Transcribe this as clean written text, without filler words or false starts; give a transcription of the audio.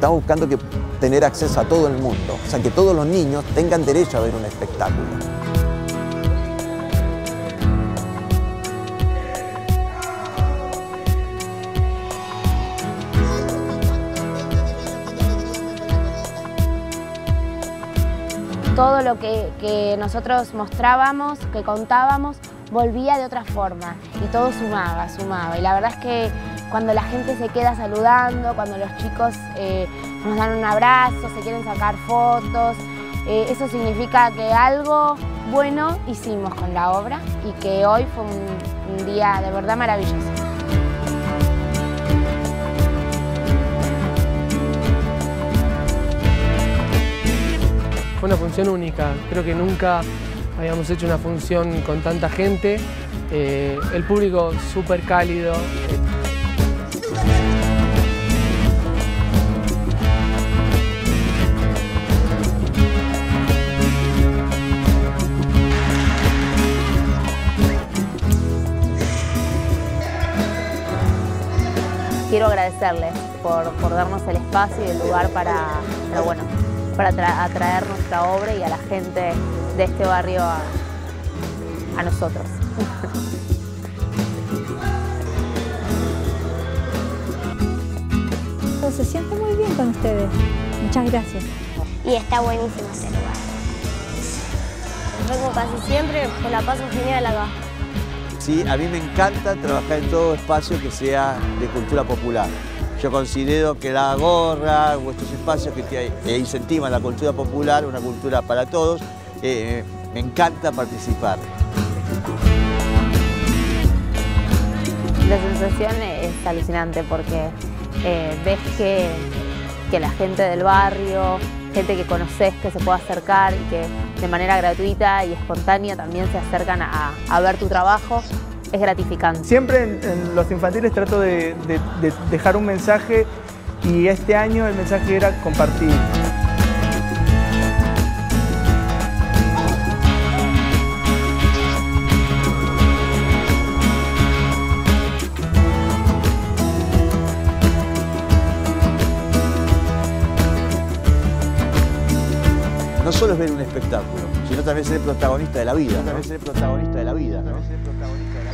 Estamos buscando tener acceso a todo el mundo, o sea, que todos los niños tengan derecho a ver un espectáculo. Todo lo que nosotros mostrábamos, que contábamos, volvía de otra forma y todo sumaba. Y la verdad es que cuando la gente se queda saludando, cuando los chicos nos dan un abrazo, se quieren sacar fotos, eso significa que algo bueno hicimos con la obra y que hoy fue un día de verdad maravilloso. Fue una función única, creo que nunca habíamos hecho una función con tanta gente, el público súper cálido. Quiero agradecerles por darnos el espacio y el lugar para atraer nuestra obra y a la gente de este barrio a nosotros. Se siente muy bien con ustedes. Muchas gracias. Y está buenísimo este lugar. Vengo casi siempre, pues la paso genial acá. Sí, a mí me encanta trabajar en todo espacio que sea de cultura popular. Yo considero que la gorra o estos espacios que incentivan la cultura popular, una cultura para todos, me encanta participar. La sensación es alucinante porque ves que la gente del barrio, gente que conoces, que se puede acercar y que de manera gratuita y espontánea también se acercan a ver tu trabajo, es gratificante. Siempre en los infantiles trato de dejar un mensaje y este año el mensaje era compartir. No solo es ver un espectáculo, sino también ser protagonista de la vida.